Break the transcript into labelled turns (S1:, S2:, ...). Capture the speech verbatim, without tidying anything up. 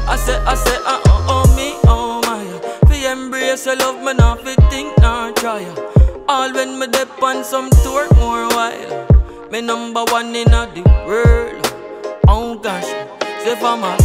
S1: I say, I say, uh oh, oh me, oh my. Fi embrace your love, me not fi think nor try. All when me dep on some tour more while. Me number one in the world. Oh gosh, say for my